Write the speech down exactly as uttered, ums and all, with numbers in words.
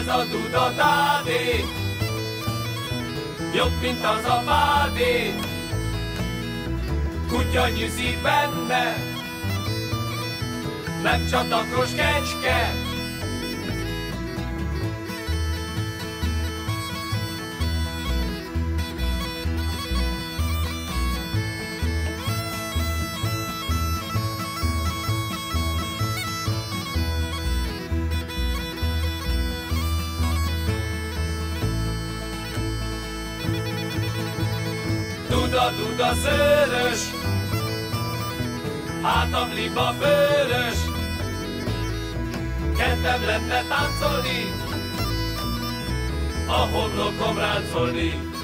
Ez a duda tádé, jobb, mint az apádé. Kutya nyűszik benne, nem csatakos kecske. Duda, duda szőrös, hátam liba bőrös, kedvem lenne táncolni, a homlokom ráncolni.